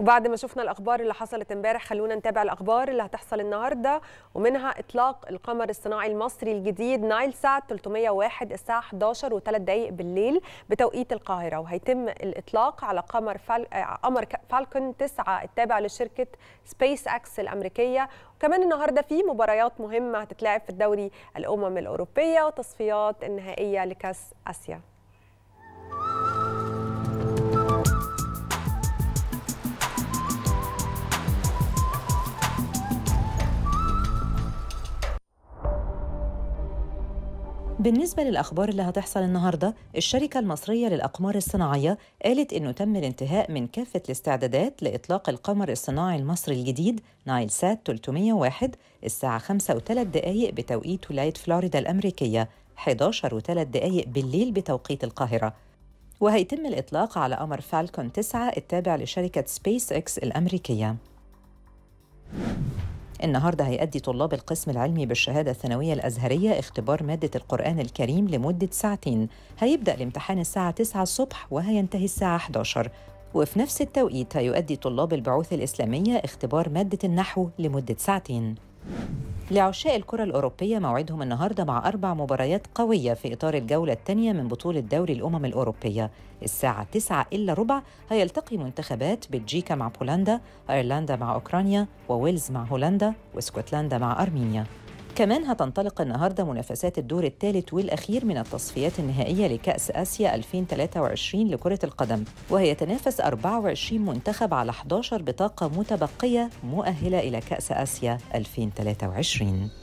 وبعد ما شفنا الأخبار اللي حصلت امبارح، خلونا نتابع الأخبار اللي هتحصل النهاردة، ومنها إطلاق القمر الصناعي المصري الجديد نايل سات 301 الساعة 11 و3 دقائق بالليل بتوقيت القاهرة، وهيتم الإطلاق على قمر فالكون 9 التابع لشركة سبيس اكس الأمريكية. وكمان النهاردة في مباريات مهمة هتتلعب في الدوري الأمم الأوروبية وتصفيات النهائية لكأس آسيا. بالنسبة للأخبار اللي هتحصل النهاردة، الشركة المصرية للأقمار الصناعية قالت إنه تم الانتهاء من كافة الاستعدادات لإطلاق القمر الصناعي المصري الجديد نايل سات 301 الساعة 5 و3 دقائق بتوقيت ولاية فلوريدا الأمريكية، 11 و3 دقائق بالليل بتوقيت القاهرة. وهيتم الإطلاق على قمر فالكون 9 التابع لشركة سبيس اكس الأمريكية. النهاردة هيأدي طلاب القسم العلمي بالشهادة الثانوية الأزهرية اختبار مادة القرآن الكريم لمدة ساعتين. هيبدأ الامتحان الساعة 9 الصبح وهينتهي الساعة 11، وفي نفس التوقيت هيؤدي طلاب البعوث الإسلامية اختبار مادة النحو لمدة ساعتين. لعشاق الكرة الأوروبية موعدهم النهاردة مع 4 مباريات قوية في إطار الجولة الثانية من بطولة دوري الأمم الأوروبية. الساعة 9:15 هيلتقي منتخبات بلجيكا مع بولندا، أيرلندا مع أوكرانيا، وويلز مع هولندا، واسكتلندا مع أرمينيا. كمان هتنطلق النهاردة منافسات الدور الثالث والأخير من التصفيات النهائية لكأس آسيا 2023 لكرة القدم، وهيتنافس 24 منتخب على 11 بطاقة متبقية مؤهلة إلى كأس آسيا 2023.